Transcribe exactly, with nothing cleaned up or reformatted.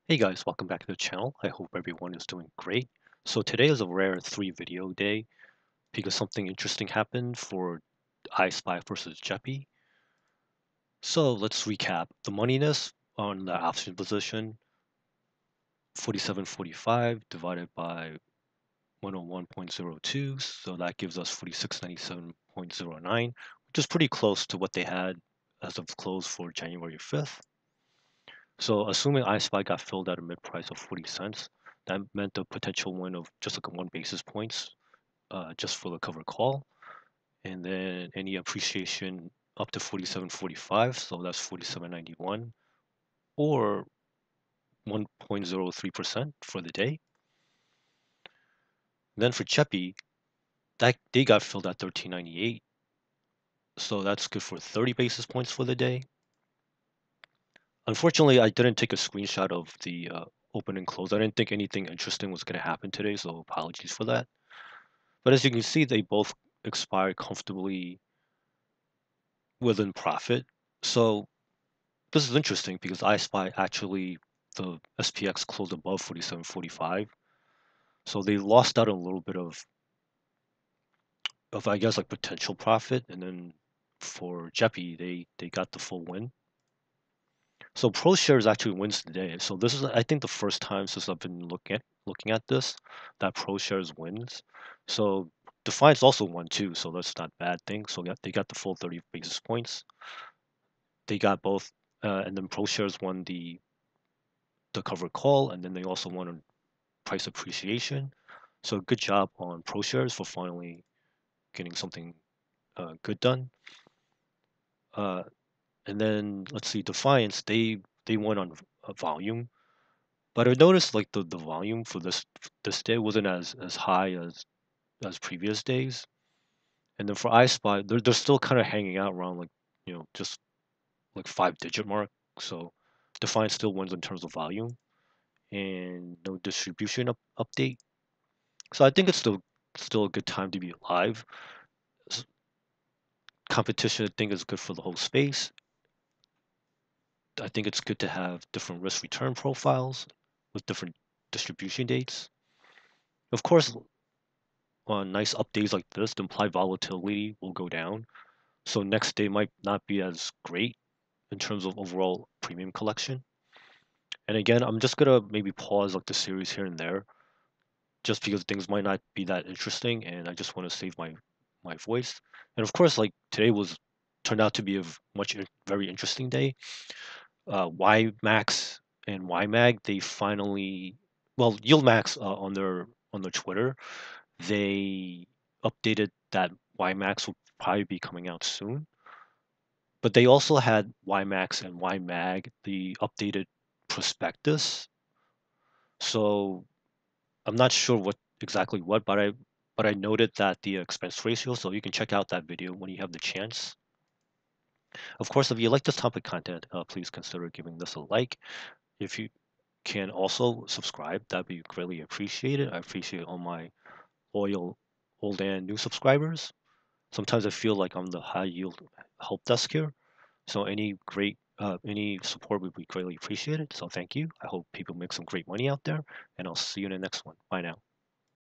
Hey guys, welcome back to the channel. I hope everyone is doing great. So today is a rare three video day because something interesting happened for I SPY versus JEPY. So let's recap. The moneyness on the option position, forty-seven forty-five divided by one oh one point zero two, so that gives us forty-six ninety-seven point zero nine, which is pretty close to what they had as of close for January fifth. So assuming I SPY got filled at a mid price of forty cents, that meant a potential win of just like a one basis points uh, just for the cover call. And then any appreciation up to forty-seven forty-five, so that's forty-seven ninety-one or one point zero three percent for the day. Then for JEPY, that they got filled at thirteen ninety-eight, so that's good for thirty basis points for the day. Unfortunately, I didn't take a screenshot of the uh, open and close. I didn't think anything interesting was going to happen today, so apologies for that. But as you can see, they both expired comfortably within profit. So this is interesting because I SPY actually, the S P X closed above forty-seven forty-five. So they lost out a little bit of, of I guess, like potential profit. And then for JEPY, they, they got the full win. So Proshares actually wins today. So this is, I think, the first time since I've been looking at looking at this that Proshares wins. So Defiance also won too, so that's not a bad thing. So they got the full thirty basis points. They got both, uh, and then Proshares won the the cover call, and then they also won on price appreciation. So good job on Proshares for finally getting something uh, good done. Uh, and then let's see, Defiance, they they won on uh, volume. But I noticed like the, the volume for this this day wasn't as as high as as previous days. And then for I SPY, they're they're still kind of hanging out around like you know just like five digit mark. So Defiance still wins in terms of volume and no distribution up, update. So I think it's still still a good time to be alive. S- Competition I think is good for the whole space. I think it's good to have different risk return profiles with different distribution dates. Of course, on nice up days like this, the implied volatility will go down. So next day might not be as great in terms of overall premium collection. And again, I'm just gonna maybe pause like the series here and there, just because things might not be that interesting, and I just want to save my my voice. And of course, like today was turned out to be a v- much in- very interesting day. Uh, Y max and Y mag they finally, well, Yield Max uh, on their on their Twitter, they updated that Y max will probably be coming out soon. But they also had Y max and Y mag, the updated prospectus. So I'm not sure what exactly what, but I but I noted that the expense ratio. So you can check out that video when you have the chance. Of course, if you like this topic content, uh, please consider giving this a like. If you can also subscribe, that'd be greatly appreciated. I appreciate all my loyal old and new subscribers. Sometimes I feel like I'm the high yield help desk here. So any great uh, any support would be greatly appreciated. So thank you. I hope people make some great money out there, and I'll see you in the next one. Bye now.